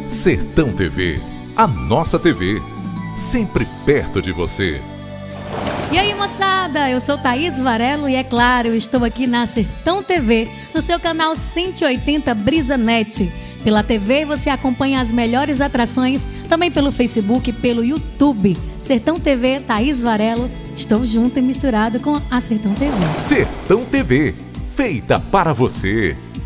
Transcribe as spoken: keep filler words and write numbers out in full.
Sertão T V, a nossa T V, sempre perto de você. E aí, moçada, eu sou Thaís Varelo e é claro, eu estou aqui na Sertão T V, no seu canal cento e oitenta Brisa Net. Pela T V você acompanha as melhores atrações, também pelo Facebook e pelo YouTube. Sertão T V, Thaís Varelo, estou junto e misturado com a Sertão T V. Sertão T V, feita para você.